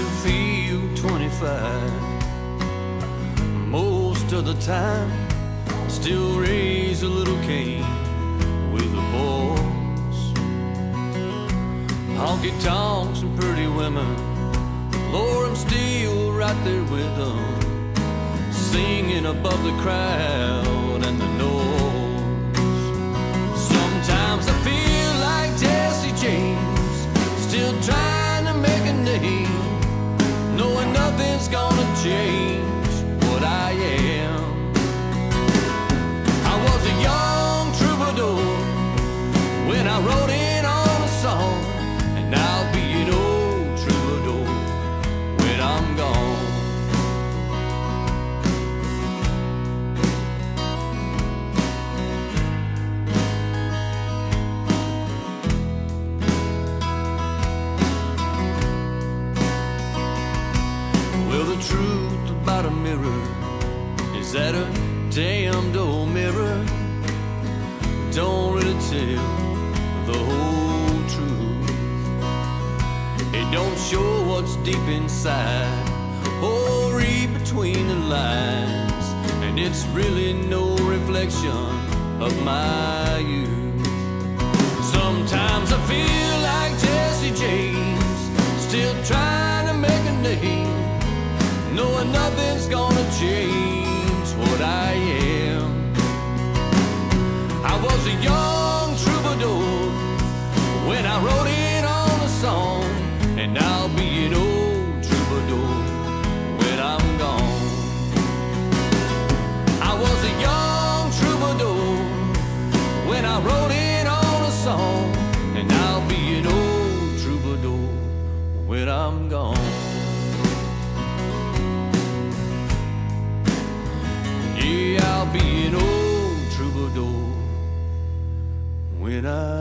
still feel 25. Most of the time, I still raise a little Cain with the boys. Honky tonks and pretty women, Lord, I'm still right there with them, singing above the crowd and the noise. Sometimes I feel like Jesse James, still trying to make a name, knowing nothing's gonna change what I am. I was a young troubadour when I wrote in on a song, and I'll be an old troubadour when I'm gone. Well, the truth about a mirror is that a damned old mirror don't really tell the whole truth. It don't show what's deep inside or read between the lines, and it's really no reflection of my youth. Sometimes I feel like Jesse James, still trying to make a name, knowing nothing's gonna change what I am. I was a young troubadour when I wrote in on a song, and I'll be an old troubadour when I'm gone. I was a young troubadour when I wrote in on a song, and I'll be an old troubadour when I'm gone. Yeah, I'll be an old troubadour when I